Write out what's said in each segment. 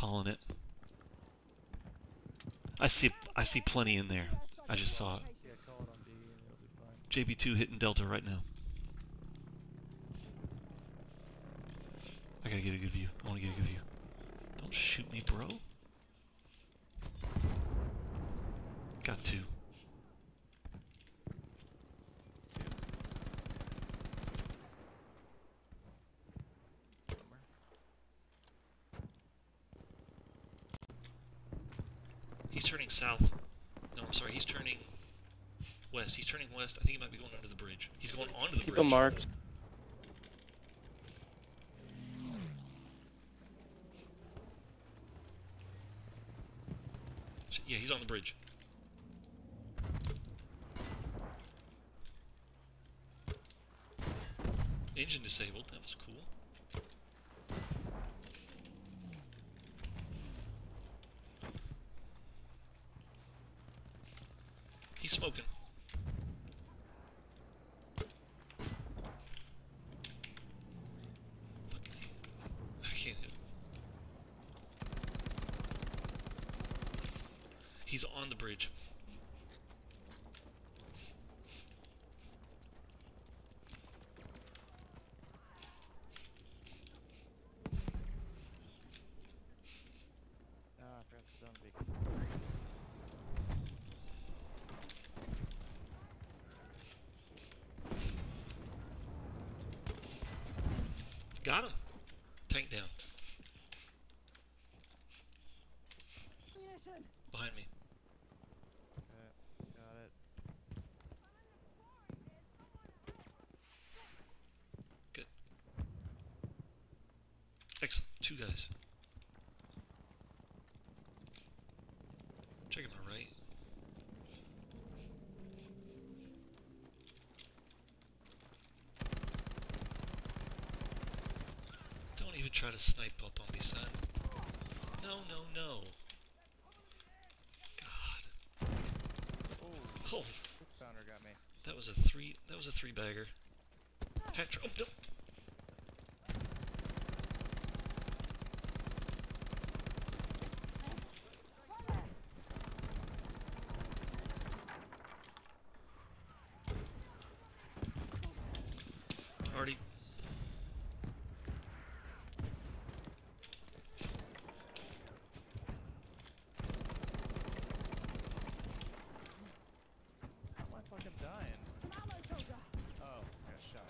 calling it. I see plenty in there. I just saw it. Yeah, call it on D and it'll be fine. JB2 hitting Delta right now. I gotta get a good view. I wanna get a good view. Don't shoot me, bro. Got two. He's turning south. No, I'm sorry, he's turning west. He's turning west. I think he might be going under the bridge. He's going onto the bridge. Keep him marked. Yeah, he's on the bridge. Engine disabled. That was cool. He's smoking. I can't hit him. He's on the bridge. Ah, I forgot the zombie. Got him. Tank down. Behind me. Got it. Good. Excellent. Two guys. Checking my right. Don't even try to snipe up on me, son. No, no, no. God. Oh, Six pounder got me. that was a three bagger. Oh, no. Already. How am I fucking dying? Oh, I got shot.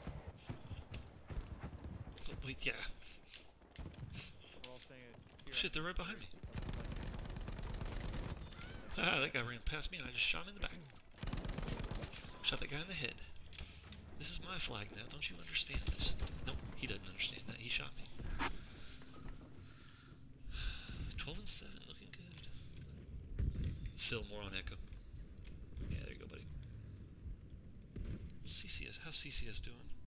Oh, wait, yeah. We're all saying it here. Shit, they're right behind me. Ah, that guy ran past me and I just shot him in the back. Shot that guy in the head. This is my flag now, don't you understand this? Nope, he doesn't understand that. He shot me. 12 and 7, looking good. Phil, more on Echo. Yeah, there you go, buddy. CCS, how's CCS doing?